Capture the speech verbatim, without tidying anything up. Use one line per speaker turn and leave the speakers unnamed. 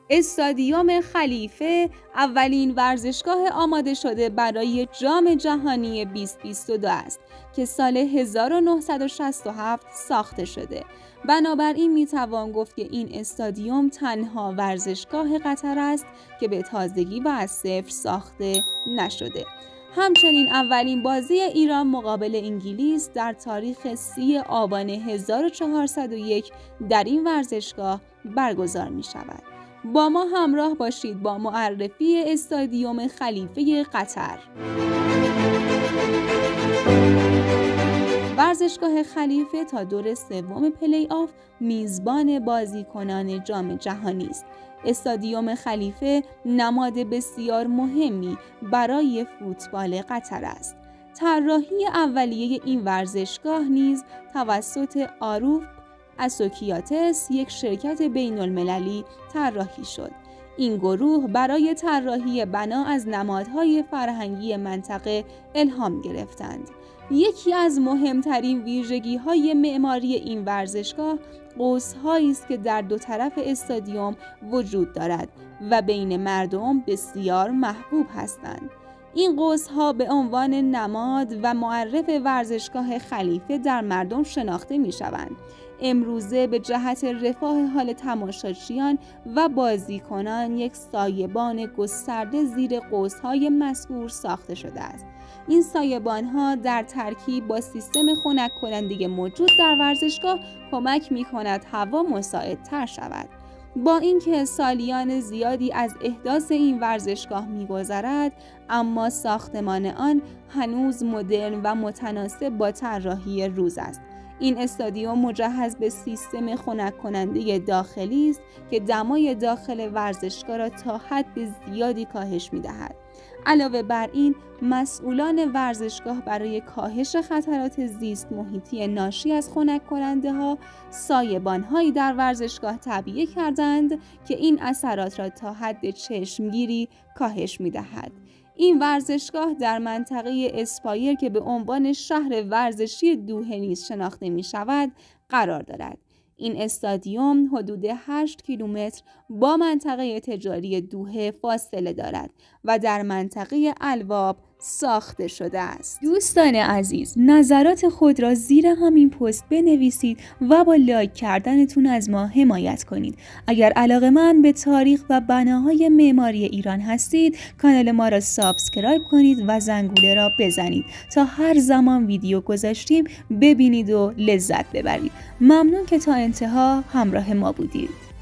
استادیوم خلیفه اولین ورزشگاه آماده شده برای جام جهانی بیست بیست و دو است که سال هزار و نهصد و شصت و هفت ساخته شده. بنابراین میتوان گفت که این استادیوم تنها ورزشگاه قطر است که به تازگی و از صفر ساخته نشده. همچنین اولین بازی ایران مقابل انگلیس در تاریخ سی آبان هزار و چهارصد و یک در این ورزشگاه برگزار می شود. با ما همراه باشید با معرفی استادیوم خلیفه قطر. ورزشگاه خلیفه تا دور سوم پلی آف میزبان بازیکنان جام جهانی است. استادیوم خلیفه نماد بسیار مهمی برای فوتبال قطر است. طراحی اولیه این ورزشگاه نیز توسط آروف اسوکیاتس، یک شرکت بین المللی، طراحی شد. این گروه برای طراحی بنا از نمادهای فرهنگی منطقه الهام گرفتند. یکی از مهمترین ویژگی‌های معماری این ورزشگاه قوس‌هایی است که در دو طرف استادیوم وجود دارد و بین مردم بسیار محبوب هستند. این قوس‌ها به عنوان نماد و معرف ورزشگاه خلیفه در مردم شناخته می‌شوند. امروزه به جهت رفاه حال تماشاچیان و بازیکنان یک سایبان گسترده زیر قوس‌های مذکور ساخته شده است. این سایبان‌ها در ترکیب با سیستم خنک کننده موجود در ورزشگاه کمک می‌کند هوا مساعدتر شود. با اینکه سالیان زیادی از احداث این ورزشگاه می‌گذرد، اما ساختمان آن هنوز مدرن و متناسب با طراحی روز است. این استادیوم مجهز به سیستم خنک کننده داخلی است که دمای داخل ورزشگاه را تا حد زیادی کاهش می‌دهد. علاوه بر این، مسئولان ورزشگاه برای کاهش خطرات زیست محیطی ناشی از خنک کننده ها سایبان‌هایی در ورزشگاه تعبیه کردند که این اثرات را تا حد چشمگیری کاهش می‌دهد. این ورزشگاه در منطقه اسپایر که به عنوان شهر ورزشی دوحه نیز شناخته می شود قرار دارد. این استادیوم حدود هشت کیلومتر با منطقه تجاری دوحه فاصله دارد و در منطقه الواب ساخته شده است. دوستان عزیز، نظرات خود را زیر همین پست بنویسید و با لایک کردنتون از ما حمایت کنید. اگر علاقه‌مند به تاریخ و بناهای معماری ایران هستید، کانال ما را سابسکرایب کنید و زنگوله را بزنید تا هر زمان ویدیو گذاشتیم ببینید و لذت ببرید. ممنون که تا انتها همراه ما بودید.